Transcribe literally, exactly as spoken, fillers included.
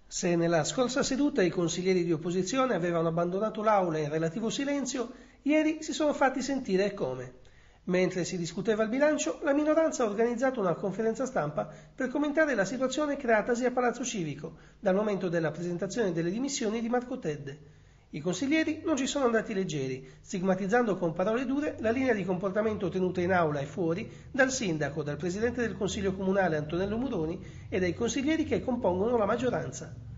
Se nella scorsa seduta i consiglieri di opposizione avevano abbandonato l'aula in relativo silenzio, ieri si sono fatti sentire e come. Mentre si discuteva il bilancio, la minoranza ha organizzato una conferenza stampa per commentare la situazione creatasi a Palazzo Civico dal momento della presentazione delle dimissioni di Marco Tedde. I consiglieri non ci sono andati leggeri, stigmatizzando con parole dure la linea di comportamento tenuta in aula e fuori dal sindaco, dal presidente del Consiglio Comunale Antonello Muroni e dai consiglieri che compongono la maggioranza.